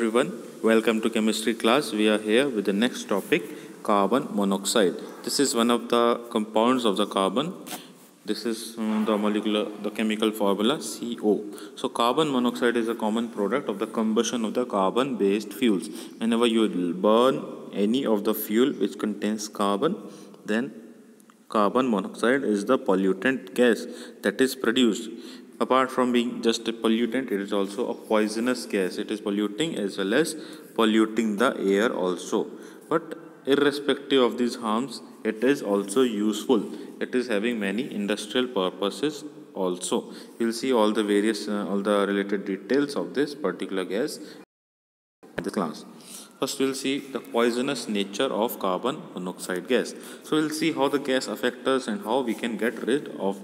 everyone, welcome to chemistry class. We are here with the next topic, carbon monoxide. This is one of the compounds of the carbon. This is the chemical formula CO. So carbon monoxide is a common product of the combustion of the carbon based fuels. Whenever you burn any of the fuel which contains carbon, then carbon monoxide is the pollutant gas that is produced. Apart from being just a pollutant, it is also a poisonous gas. It is polluting as well as polluting the air also. But irrespective of these harms, it is also useful. It is having many industrial purposes also. We will see all the related details of this particular gas in this class. First, we will see the poisonous nature of carbon monoxide gas. So, we will see how the gas affects us and how we can get rid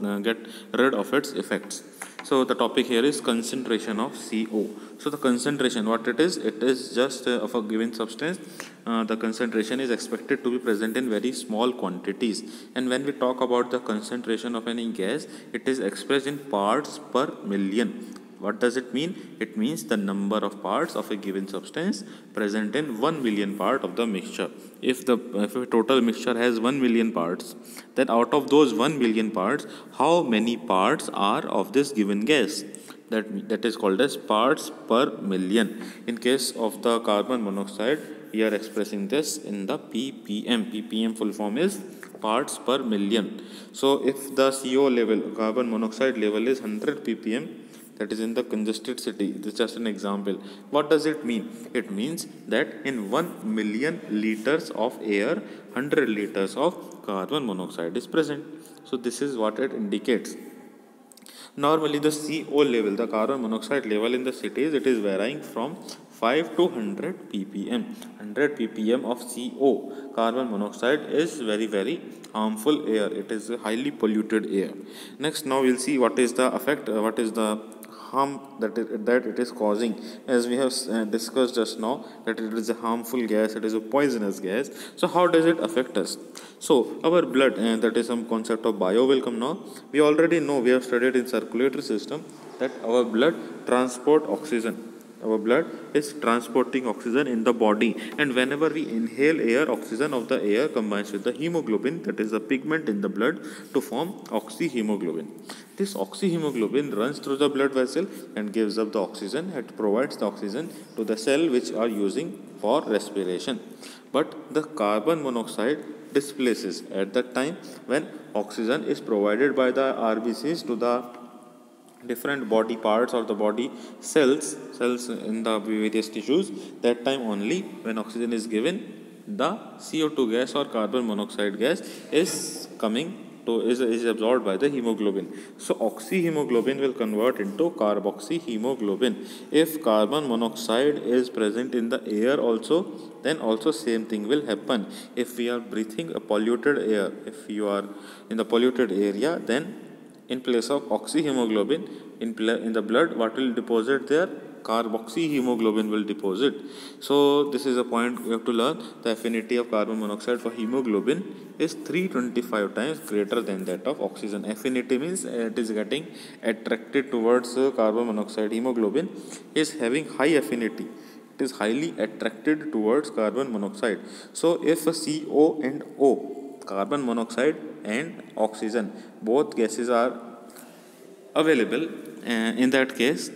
of its effects. So, the topic here is concentration of CO. So, the concentration, what it is just of a given substance. The concentration is expected to be present in very small quantities. And when we talk about the concentration of any gas, it is expressed in parts per million. What does it mean? It means the number of parts of a given substance present in 1 million part of the mixture. If a total mixture has 1 million parts, then out of those 1 million parts, how many parts are of this given gas? That is called as parts per million. In case of the carbon monoxide, we are expressing this in the ppm. ppm full form is parts per million. So if the CO level, carbon monoxide level is 100 ppm, that is in the congested city. This is just an example. What does it mean? It means that in 1 million liters of air, 100 liters of carbon monoxide is present. So this is what it indicates. Normally the CO level, the carbon monoxide level in the cities, it is varying from 5 to 100 ppm. 100 ppm of CO, carbon monoxide, is very harmful air. It is a highly polluted air. Next, now we will see what is the effect, what is the harm that it is causing. As we have discussed just now, that it is a harmful gas, it is a poisonous gas. So how does it affect us? So our blood, that is some concept of bio will come now. We already know, we have studied in circulatory system that our blood transport oxygen. Our blood is transporting oxygen in the body, and whenever we inhale air, oxygen of the air combines with the hemoglobin, that is the pigment in the blood, to form oxyhemoglobin. This oxyhemoglobin runs through the blood vessel and gives up the oxygen. It provides the oxygen to the cell which are using for respiration. But the carbon monoxide displaces at that time when oxygen is provided by the RBCs to the different body parts or the body cells in the various tissues. That time only, when oxygen is given, the CO2 gas or carbon monoxide gas is absorbed by the hemoglobin. So oxyhemoglobin will convert into carboxyhemoglobin. If carbon monoxide is present in the air also, then also same thing will happen. If we are breathing a polluted air, if you are in the polluted area, then in place of oxyhemoglobin in the blood, what will deposit there? Carboxyhemoglobin will deposit. So this is a point we have to learn. The affinity of carbon monoxide for hemoglobin is 325 times greater than that of oxygen. Affinity means it is getting attracted towards carbon monoxide. Hemoglobin is having high affinity. It is highly attracted towards carbon monoxide. So if a CO and O, carbon monoxide and oxygen, both gases are available, in that case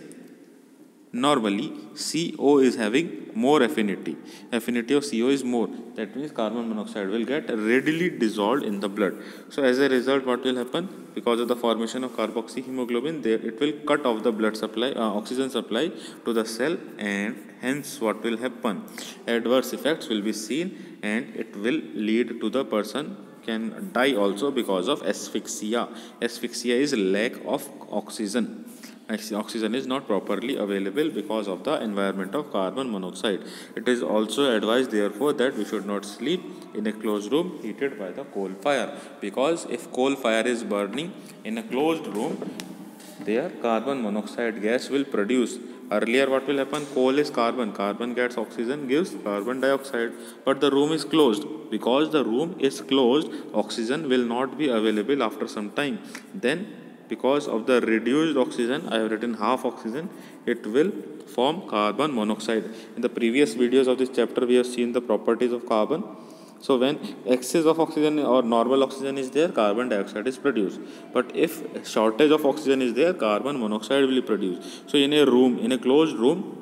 normally CO is having more affinity. Affinity of CO is more. That means carbon monoxide will get readily dissolved in the blood. So as a result, what will happen? Because of the formation of carboxyhemoglobin, it will cut off the blood supply, oxygen supply to the cell, and hence what will happen? Adverse effects will be seen, and it will lead to the person can die also because of asphyxia. Asphyxia is lack of oxygen. Oxygen is not properly available because of the environment of carbon monoxide. It is also advised therefore that we should not sleep in a closed room heated by the coal fire, because if coal fire is burning in a closed room, there carbon monoxide gas will produce. Earlier what will happen? Coal is carbon gets oxygen, gives carbon dioxide, but the room is closed. Because the room is closed, oxygen will not be available after some time. Then because of the reduced oxygen, I have written half oxygen, it will form carbon monoxide. In the previous videos of this chapter, we have seen the properties of carbon. So when excess of oxygen or normal oxygen is there, carbon dioxide is produced. But if shortage of oxygen is there, carbon monoxide will be produced. So in a room, in a closed room,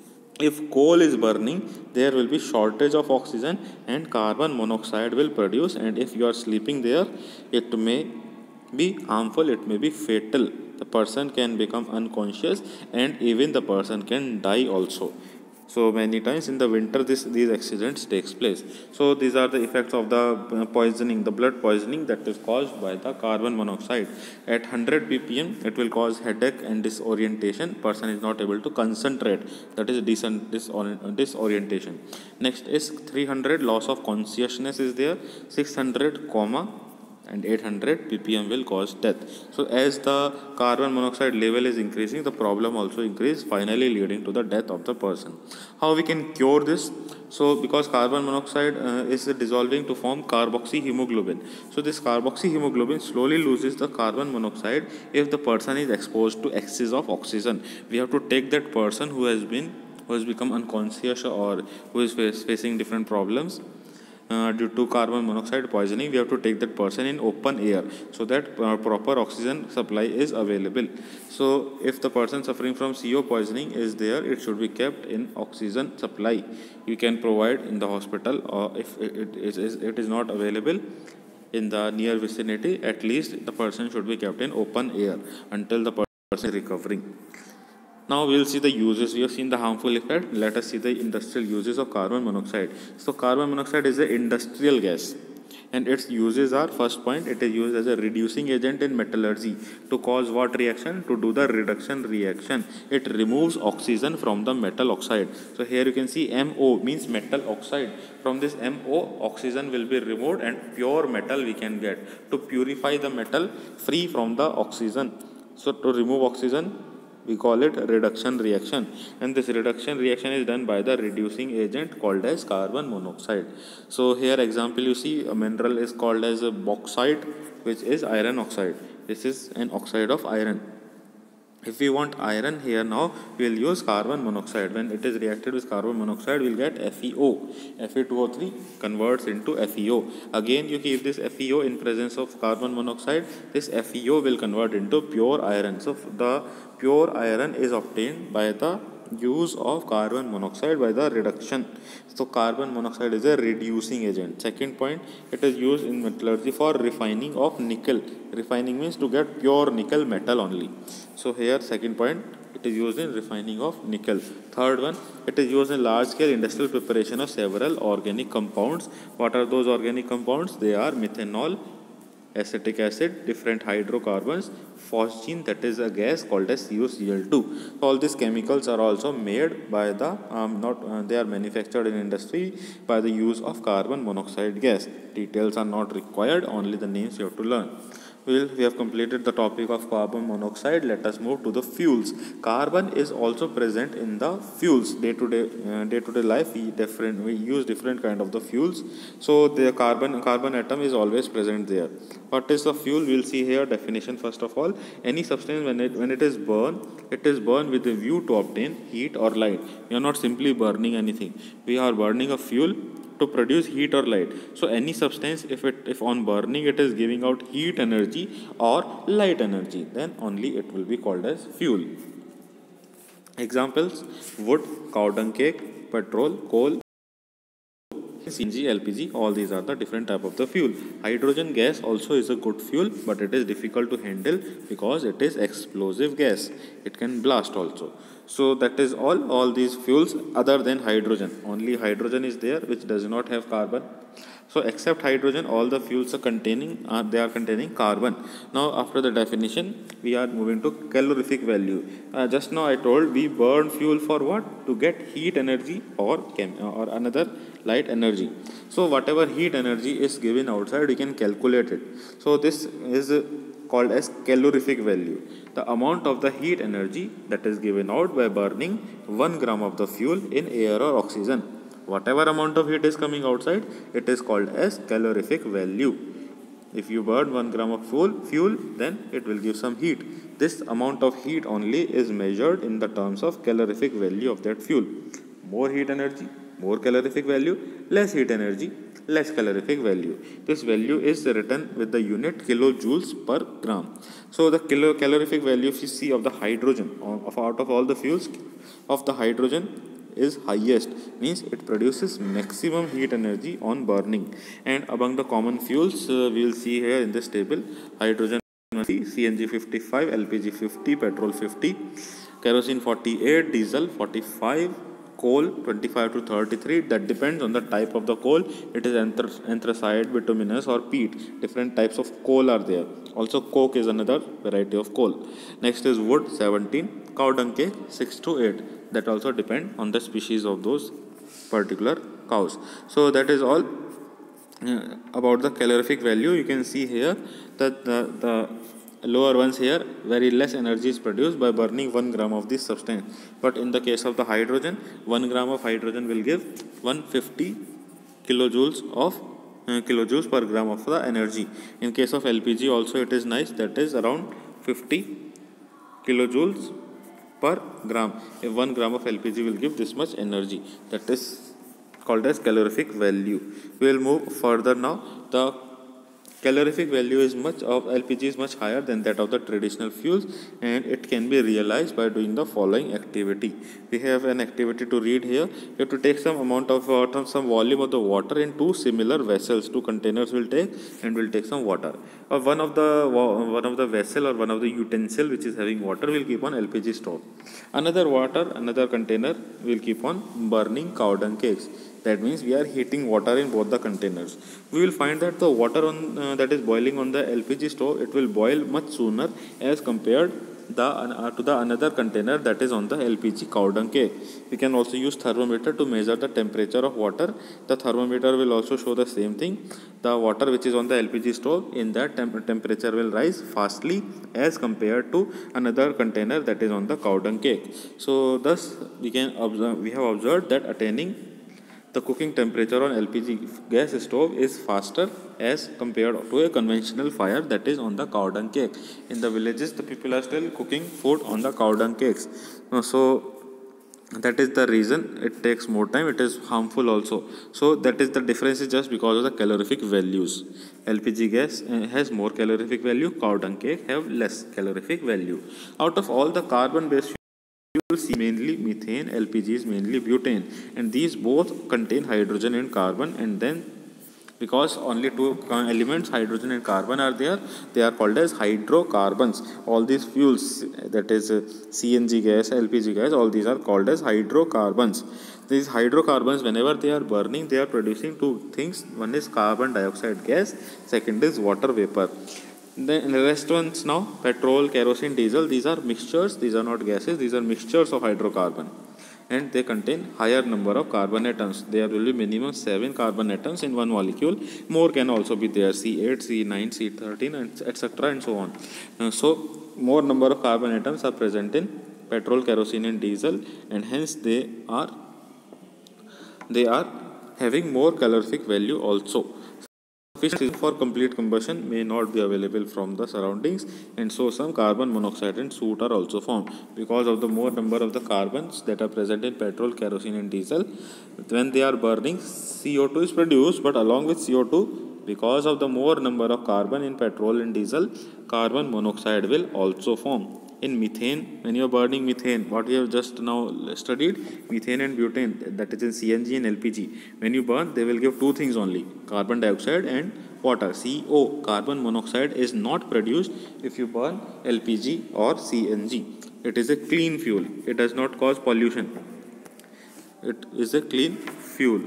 if coal is burning, there will be shortage of oxygen and carbon monoxide will produce, and if you are sleeping there, it may be harmful, it may be fatal. The person can become unconscious and even the person can die also. So many times in the winter these accidents takes place. So these are the effects of the poisoning, the blood poisoning that is caused by the carbon monoxide. At 100 ppm it will cause headache and disorientation. Person is not able to concentrate, that is disorientation. Next is 300, loss of consciousness is there. 600 coma, and 800 ppm will cause death. So as the carbon monoxide level is increasing, the problem also increase, finally leading to the death of the person. How we can cure this? So because carbon monoxide is dissolving to form carboxyhemoglobin. So this carboxyhemoglobin slowly loses the carbon monoxide if the person is exposed to excess of oxygen. We have to take that person who has become unconscious or who is facing different problems due to carbon monoxide poisoning. We have to take that person in open air so that proper oxygen supply is available. So if the person suffering from CO poisoning is there, it should be kept in oxygen supply. You can provide in the hospital, or if it is not available in the near vicinity, at least the person should be kept in open air until the person is recovering. Now we will see the uses. We have seen the harmful effect. Let us see the industrial uses of carbon monoxide. So carbon monoxide is an industrial gas, and its uses are: first point, it is used as a reducing agent in metallurgy to cause what reaction? To do the reduction reaction. It removes oxygen from the metal oxide. So here you can see MO means metal oxide. From this MO, oxygen will be removed and pure metal we can get. To purify the metal free from the oxygen, so to remove oxygen, we call it reduction reaction, and this reduction reaction is done by the reducing agent called as carbon monoxide. So here example, you see a mineral is called as a bauxite, which is iron oxide. This is an oxide of iron. If we want iron here, now we will use carbon monoxide. When it is reacted with carbon monoxide, we will get FeO. Fe2O3 converts into FeO. Again you keep this FeO in presence of carbon monoxide, this FeO will convert into pure iron. So the pure iron is obtained by the use of carbon monoxide by the reduction. So carbon monoxide is a reducing agent. Second point, it is used in metallurgy for refining of nickel. Refining means to get pure nickel metal only. So here second point, it is used in refining of nickel. Third one, it is used in large scale industrial preparation of several organic compounds. What are those organic compounds? They are methanol, acetic acid, different hydrocarbons, phosgene, that is a gas called as CuCl2. All these chemicals are also made by the they are manufactured in industry by the use of carbon monoxide gas. Details are not required, only the names you have to learn. We have completed the topic of carbon monoxide. Let us move to the fuels. Carbon is also present in the fuels. Day to day life, we use different kind of the fuels. So the carbon atom is always present there. What is the fuel? We will see here definition. First of all, any substance when it is burned with a view to obtain heat or light. We are not simply burning anything. We are burning a fuel to produce heat or light. So any substance, if on burning it is giving out heat energy or light energy, then only it will be called as fuel. Examples: wood, cow dung cake, petrol, coal, CNG, LPG, all these are the different type of the fuel. Hydrogen gas also is a good fuel, but it is difficult to handle because it is explosive gas. It can blast also. So that is all these fuels other than hydrogen. Only hydrogen is there which does not have carbon. So except hydrogen, all the fuels are containing carbon. Now after the definition, we are moving to calorific value. Just now I told we burn fuel for what? To get heat energy or another light energy. So whatever heat energy is given outside, we can calculate it. So this is called as calorific value. The amount of the heat energy that is given out by burning 1 gram of the fuel in air or oxygen. Whatever amount of heat is coming outside, it is called as calorific value. If you burn 1 gram of fuel, then it will give some heat. This amount of heat only is measured in the terms of calorific value of that fuel. More heat energy, more calorific value, less heat energy, less calorific value. This value is written with the unit kilojoules per gram. So the calorific value, if you see, of the hydrogen, out of all the fuels, of the hydrogen is highest, means it produces maximum heat energy on burning. And among the common fuels, we will see here in this table, hydrogen CNG 55, LPG 50, petrol 50, kerosene 48, diesel 45, coal 25 to 33. That depends on the type of the coal. It is anthracite, bituminous or peat. Different types of coal are there. Also coke is another variety of coal. Next is wood 17, cow dung cake 6 to 8. That also depend on the species of those particular cows. So that is all about the calorific value. You can see here that the lower ones here, very less energy is produced by burning 1 gram of this substance. But in the case of the hydrogen, 1 gram of hydrogen will give 150 kilojoules of kilojoules per gram of the energy. In case of LPG also it is nice, that is around 50 kilojoules per gram. If 1 gram of LPG will give this much energy, that is called as calorific value. We will move further now. The calorific value is much of LPG is much higher than that of the traditional fuels, and it can be realized by doing the following activity. We have an activity to read here. You have to take some amount of water, some volume of the water in two similar vessels. Two containers will take, and will take some water. One of the vessel or one of the utensil which is having water will keep on LPG stove. Another container will keep on burning cow dung cakes. That means we are heating water in both the containers. We will find that the water that is boiling on the LPG stove, it will boil much sooner as compared to the another container that is on the LPG cow dung cake. We can also use thermometer to measure the temperature of water. The thermometer will also show the same thing. The water which is on the LPG stove, in that temperature will rise fastly as compared to another container that is on the cow dung cake. So thus we have observed that attaining the cooking temperature on LPG gas stove is faster as compared to a conventional fire that is on the cow dung cake. In the villages, the people are still cooking food on the cow dung cakes. So that is the reason it takes more time. It is harmful also. So that is the difference, is just because of the calorific values. LPG gas has more calorific value. Cow dung cake have less calorific value. Out of all the carbon based fuels, mainly methane, LPG is mainly butane, and these both contain hydrogen and carbon. And then because only two elements, hydrogen and carbon, are there, they are called as hydrocarbons. All these fuels, that is CNG gas, LPG gas, all these are called as hydrocarbons. These hydrocarbons, whenever they are burning, they are producing two things. One is carbon dioxide gas, second is water vapor. Then the rest ones now, petrol, kerosene, diesel, these are mixtures, these are not gases, these are mixtures of hydrocarbon, and they contain higher number of carbon atoms. There will be minimum 7 carbon atoms in one molecule. More can also be there, C8, C9, C13, and etc. and so on. So more number of carbon atoms are present in petrol, kerosene and diesel, and hence they are having more calorific value also. Sufficient for complete combustion may not be available from the surroundings, and so some carbon monoxide and soot are also formed because of the more number of the carbons that are present in petrol, kerosene and diesel. When they are burning, CO2 is produced, but along with CO2, because of the more number of carbon in petrol and diesel, carbon monoxide will also form. In methane, when you are burning methane, what we have just now studied, methane and butane, that is in CNG and LPG, when you burn, they will give two things only, carbon dioxide and water. CO, carbon monoxide, is not produced if you burn LPG or CNG. It is a clean fuel. It does not cause pollution. It is a clean fuel.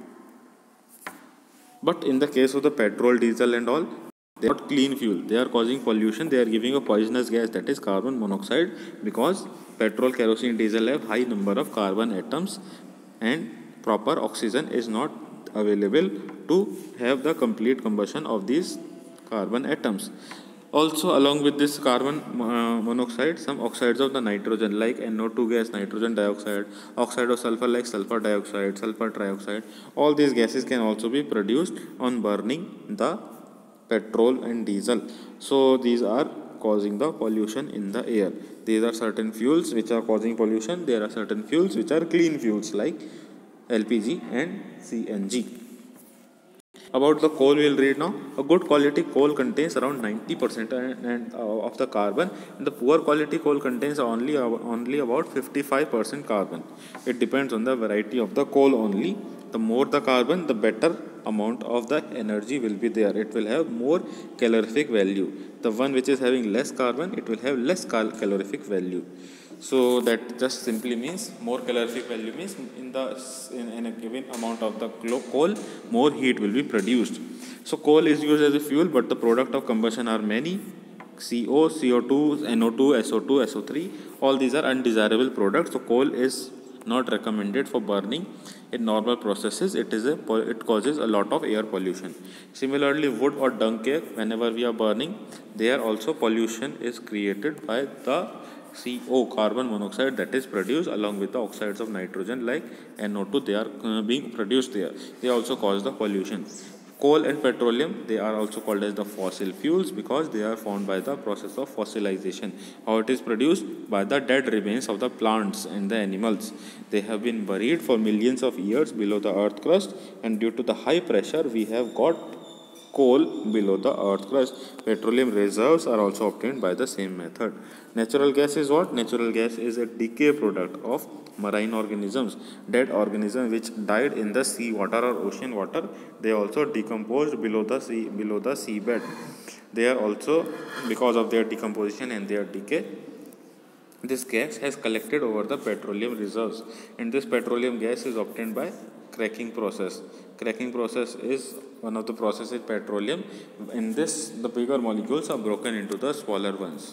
But in the case of the petrol, diesel and all, they are not clean fuel. They are causing pollution. They are giving a poisonous gas, that is carbon monoxide, because petrol, kerosene, diesel have high number of carbon atoms, and proper oxygen is not available to have the complete combustion of these carbon atoms. Also, along with this carbon monoxide, some oxides of the nitrogen like NO2 gas, nitrogen dioxide, oxide of sulfur like sulfur dioxide, sulfur trioxide, all these gases can also be produced on burning the petrol and diesel. So these are causing the pollution in the air. These are certain fuels which are causing pollution. There are certain fuels which are clean fuels like LPG and CNG. About the coal, we'll read now. A good quality coal contains around 90% of the carbon, and the poor quality coal contains only about 55% carbon. It depends on the variety of the coal only. The more the carbon, the better amount of the energy will be there. It will have more calorific value. The one which is having less carbon, it will have less calorific value. So that just simply means more calorific value means in a given amount of the coal, more heat will be produced. So coal is used as a fuel, but the product of combustion are many: CO, CO2, NO2, SO2, SO3. All these are undesirable products. So coal is not recommended for burning in normal processes. It causes a lot of air pollution. Similarly, wood or dung cake, whenever we are burning, there also pollution is created by the CO, carbon monoxide, that is produced along with the oxides of nitrogen like NO2. They are being produced there. They also cause the pollution. Coal and petroleum, they are also called as the fossil fuels because they are formed by the process of fossilization. How it is produced? By the dead remains of the plants and the animals. They have been buried for millions of years below the earth crust, and due to the high pressure, we have got coal below the earth crust. Petroleum reserves are also obtained by the same method. Natural gas is what? Natural gas is a decay product of marine organisms. Dead organisms which died in the sea water or ocean water, they also decomposed below the seabed. They are also, because of their decomposition and their decay, this gas has collected over the petroleum reserves, and this petroleum gas is obtained by cracking process. Cracking process is one of the processes in petroleum. In this, the bigger molecules are broken into the smaller ones.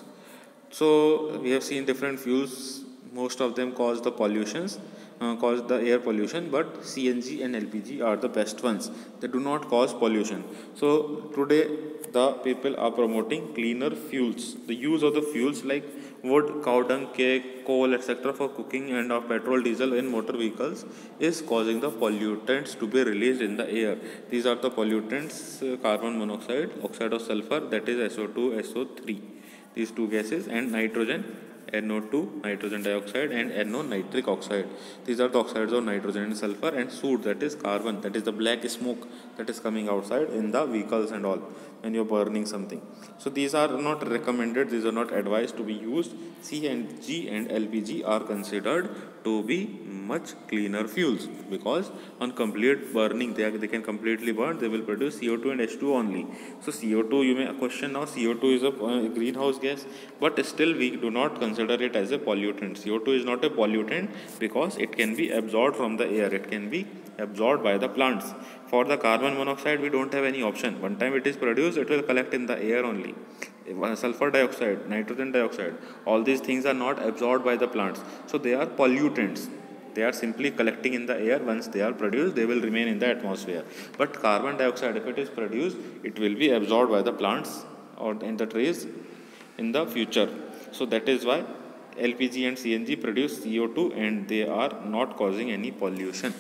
So we have seen different fuels. Most of them cause the pollutions, cause the air pollution, but CNG and LPG are the best ones. They do not cause pollution. So today the people are promoting cleaner fuels. The use of the fuels like wood, cow dung, cake, coal, etc. for cooking and of petrol, diesel in motor vehicles is causing the pollutants to be released in the air. These are the pollutants: carbon monoxide, oxide of sulfur, that is SO2, SO3. These two gases, and nitrogen, NO2, nitrogen dioxide, and NO, nitric oxide. These are the oxides of nitrogen and sulfur, and soot, that is carbon, that is the black smoke that is coming outside in the vehicles and all when you're burning something. So these are not recommended, these are not advised to be used. CNG and LPG are considered to be much cleaner fuels because on complete burning they can completely burn, they will produce CO2 and H2 only. So CO2, you may question now, CO2 is a greenhouse gas, but still we do not consider it as a pollutant. CO2 is not a pollutant because it can be absorbed from the air, it can be absorbed by the plants. For the carbon monoxide, we don't have any option. One time it is produced, it will collect in the air only. Sulfur dioxide, nitrogen dioxide, all these things are not absorbed by the plants, so they are pollutants. They are simply collecting in the air. Once they are produced, they will remain in the atmosphere. But carbon dioxide, if it is produced, it will be absorbed by the plants or in the trees in the future. So that is why LPG and CNG produce CO2 and they are not causing any pollution.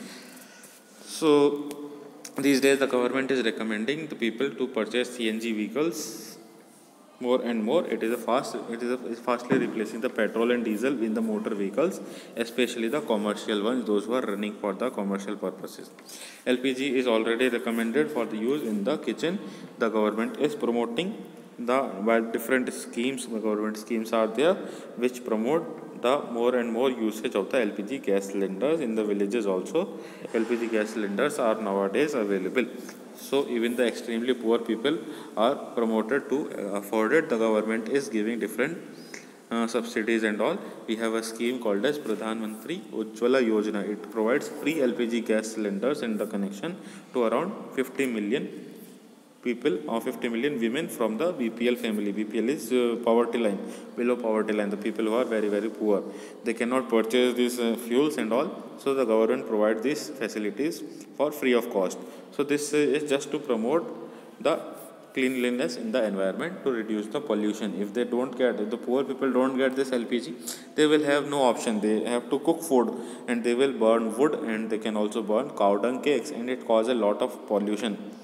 So these days the government is recommending the people to purchase CNG vehicles more and more. It is fastly replacing the petrol and diesel in the motor vehicles, especially the commercial ones, those who are running for the commercial purposes. LPG is already recommended for the use in the kitchen. The government is promoting by different schemes. The government schemes are there which promote the more and more usage of the LPG gas cylinders in the villages. Also, LPG gas cylinders are nowadays available. So even the extremely poor people are promoted to afford it. The government is giving different subsidies and all. We have a scheme called as Pradhan Mantri Ujjwala Yojana. It provides free LPG gas cylinders in the connection to around 50 million people or 50 million women from the BPL family. BPL is poverty line, below poverty line, the people who are very, very poor. They cannot purchase these fuels and all. So the government provides these facilities for free of cost. So this is just to promote the cleanliness in the environment, to reduce the pollution. If the poor people don't get this LPG, they will have no option. They have to cook food and they will burn wood, and they can also burn cow dung cakes, and it causes a lot of pollution.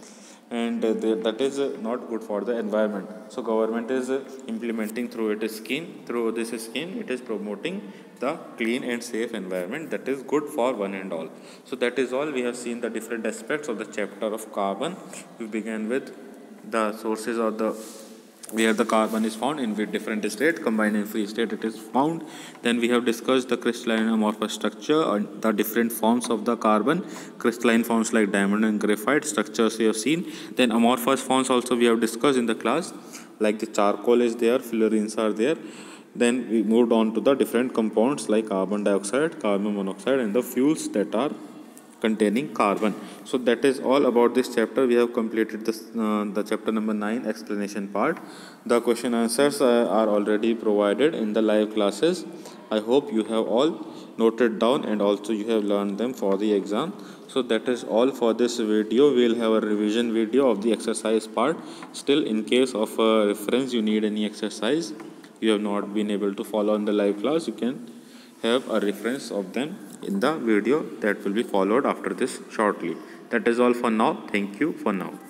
and that is not good for the environment. So government is implementing through its scheme, through this scheme it is promoting the clean and safe environment that is good for one and all. So that is all. We have seen the different aspects of the chapter of carbon. We began with the sources of the where the carbon is found in different state, combined in free state it is found. Then we have discussed the crystalline amorphous structure and the different forms of the carbon, crystalline forms like diamond and graphite structures we have seen. Then amorphous forms also we have discussed in the class, like the charcoal is there, fluorines are there. Then we moved on to the different compounds like carbon dioxide, carbon monoxide, and the fuels that are containing carbon. So that is all about this chapter. We have completed this the chapter number 9 explanation part. The question answers are already provided in the live classes. I hope you have all noted down and also you have learned them for the exam. So that is all for this video. We will have a revision video of the exercise part. Still, in case of a reference, you need any exercise you have not been able to follow in the live class, you can have a reference of them in the video that will be followed after this shortly. That is all for now. Thank you for now.